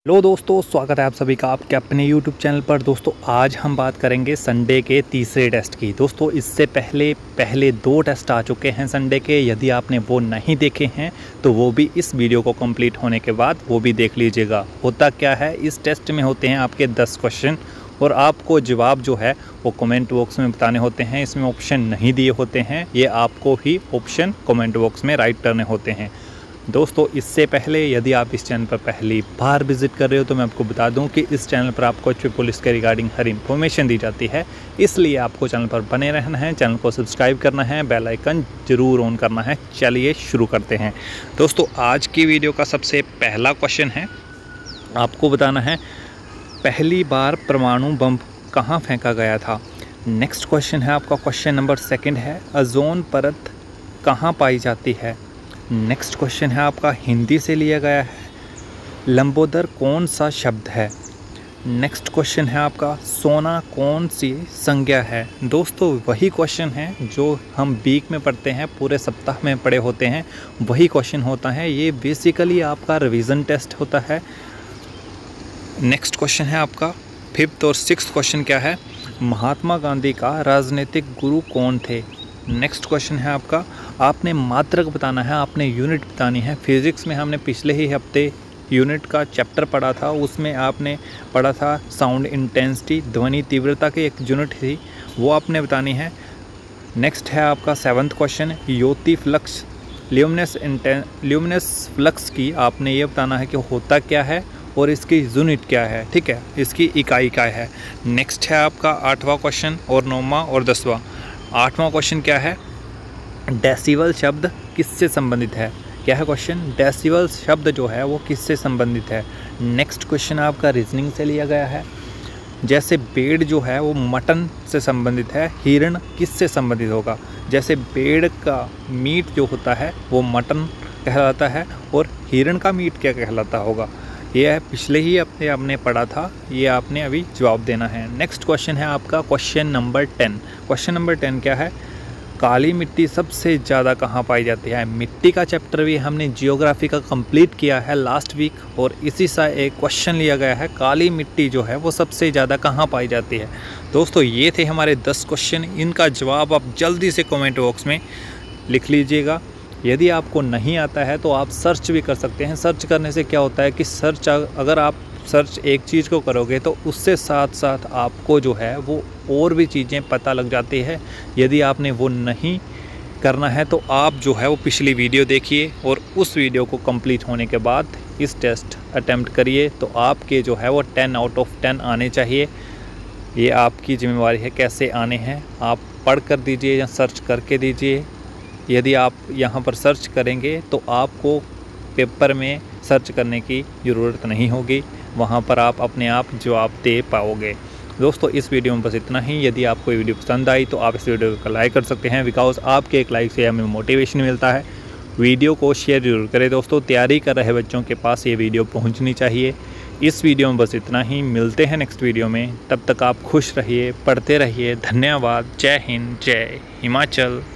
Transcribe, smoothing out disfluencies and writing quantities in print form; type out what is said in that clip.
Hello दोस्तों, स्वागत है आप सभी का आपके अपने YouTube चैनल पर। दोस्तों आज हम बात करेंगे संडे के तीसरे टेस्ट की। दोस्तों इससे पहले दो टेस्ट आ चुके हैं संडे के। यदि आपने वो नहीं देखे हैं तो वो भी इस वीडियो को कंप्लीट होने के बाद वो भी देख लीजिएगा। होता क्या है, इस टेस्ट में होते हैं आपके 10 क्वेश्चन और आपको जवाब जो है वो कमेंट बॉक्स में बताने होते हैं। इसमें ऑप्शन नहीं दिए होते हैं, ये आपको ही ऑप्शन कमेंट बॉक्स में राइट करने होते हैं। दोस्तों इससे पहले यदि आप इस चैनल पर पहली बार विजिट कर रहे हो तो मैं आपको बता दूं कि इस चैनल पर आपको पुलिस के रिगार्डिंग हर इन्फॉर्मेशन दी जाती है, इसलिए आपको चैनल पर बने रहना है, चैनल को सब्सक्राइब करना है, बेल आइकन ज़रूर ऑन करना है। चलिए शुरू करते हैं। दोस्तों आज की वीडियो का सबसे पहला क्वेश्चन है, आपको बताना है पहली बार परमाणु बम कहाँ फेंका गया था। नेक्स्ट क्वेश्चन है आपका, क्वेश्चन नंबर 2 है, ओजोन परत कहाँ पाई जाती है। नेक्स्ट क्वेश्चन है आपका, हिंदी से लिया गया है, लंबोदर कौन सा शब्द है। नेक्स्ट क्वेश्चन है आपका, सोना कौन सी संज्ञा है। दोस्तों वही क्वेश्चन है जो हम वीक में पढ़ते हैं, पूरे सप्ताह में पढ़े होते हैं, वही क्वेश्चन होता है। ये बेसिकली आपका रिवीजन टेस्ट होता है। नेक्स्ट क्वेश्चन है आपका 5th और 6th क्वेश्चन क्या है, महात्मा गांधी का राजनीतिक गुरु कौन थे। नेक्स्ट क्वेश्चन है आपका, आपने मात्रक बताना है, आपने यूनिट बतानी है। फिज़िक्स में हमने पिछले ही हफ्ते यूनिट का चैप्टर पढ़ा था, उसमें आपने पढ़ा था साउंड इंटेंसिटी, ध्वनि तीव्रता की एक यूनिट थी, वो आपने बतानी है। नेक्स्ट है आपका 7th क्वेश्चन, ज्योति फ्लक्स ल्यूमिनस फ्लक्स की आपने ये बताना है कि होता क्या है और इसकी यूनिट क्या है, ठीक है, इसकी इकाई क्या है। नेक्स्ट है आपका 8वां क्वेश्चन और 9वां और 10वां। 8वां क्वेश्चन क्या है, डेसिबल शब्द किससे संबंधित है। क्या है क्वेश्चन, डेसिबल शब्द जो है वो किससे संबंधित है। नेक्स्ट क्वेश्चन आपका रीजनिंग से लिया गया है, जैसे भेड़ जो है वो मटन से संबंधित है, हिरण किससे संबंधित होगा। जैसे भेड़ का मीट जो होता है वो मटन कहलाता है और हिरण का मीट क्या कहलाता होगा। ये है पिछले ही हफ्ते आपने पढ़ा था, ये आपने अभी जवाब देना है। नेक्स्ट क्वेश्चन है आपका क्वेश्चन नंबर 10। क्वेश्चन नंबर 10 क्या है, काली मिट्टी सबसे ज़्यादा कहाँ पाई जाती है। मिट्टी का चैप्टर भी हमने जियोग्राफी का कंप्लीट किया है लास्ट वीक और इसी सा एक क्वेश्चन लिया गया है, काली मिट्टी जो है वो सबसे ज़्यादा कहाँ पाई जाती है। दोस्तों ये थे हमारे 10 क्वेश्चन, इनका जवाब आप जल्दी से कमेंट बॉक्स में लिख लीजिएगा। यदि आपको नहीं आता है तो आप सर्च भी कर सकते हैं। सर्च करने से क्या होता है कि अगर आप सर्च एक चीज़ को करोगे तो उससे साथ साथ आपको जो है वो और भी चीज़ें पता लग जाती है। यदि आपने वो नहीं करना है तो आप जो है वो पिछली वीडियो देखिए और उस वीडियो को कंप्लीट होने के बाद इस टेस्ट अटेम्प्ट करिए, तो आपके जो है वो 10 आउट ऑफ 10 आने चाहिए। ये आपकी जिम्मेवारी है कैसे आने हैं, आप पढ़ कर दीजिए या सर्च करके दीजिए। यदि आप यहाँ पर सर्च करेंगे तो आपको पेपर में सर्च करने की ज़रूरत नहीं होगी, वहाँ पर आप अपने आप जवाब दे पाओगे। दोस्तों इस वीडियो में बस इतना ही। यदि आपको ये वीडियो पसंद आई तो आप इस वीडियो को लाइक कर सकते हैं, बिकॉज आपके एक लाइक से हमें मोटिवेशन मिलता है। वीडियो को शेयर जरूर करें दोस्तों, तैयारी कर रहे बच्चों के पास ये वीडियो पहुँचनी चाहिए। इस वीडियो में बस इतना ही, मिलते हैं नेक्स्ट वीडियो में। तब तक आप खुश रहिए, पढ़ते रहिए। धन्यवाद। जय हिंद, जय हिमाचल।